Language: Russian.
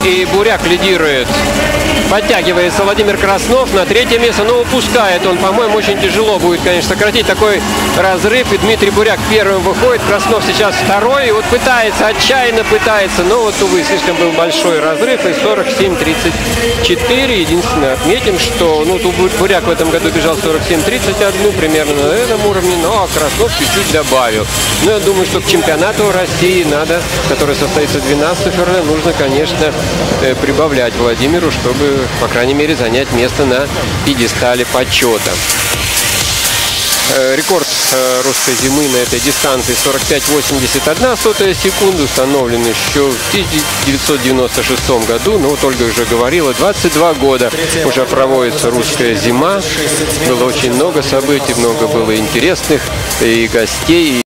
И Буряк лидирует. Подтягивается Владимир Краснов на третье место, но упускает он. По-моему, очень тяжело будет, конечно, сократить такой разрыв. И Дмитрий Буряк первым выходит. Краснов сейчас второй. И вот пытается, отчаянно пытается. Но вот, увы, слишком был большой разрыв. И 47-34. Единственное, отметим, что Буряк в этом году бежал 47-31 примерно на этом уровне. Но Краснов чуть-чуть добавил. Но я думаю, что к чемпионату России который состоится 12 февраля, нужно, конечно, прибавлять Владимиру, чтобы, по крайней мере, занять место на пьедестале почета. Рекорд русской зимы на этой дистанции 45,81 секунды установлен еще в 1996 году. Но вот Ольга уже говорила, 22 года уже проводится русская зима. Было очень много событий, много было интересных и гостей.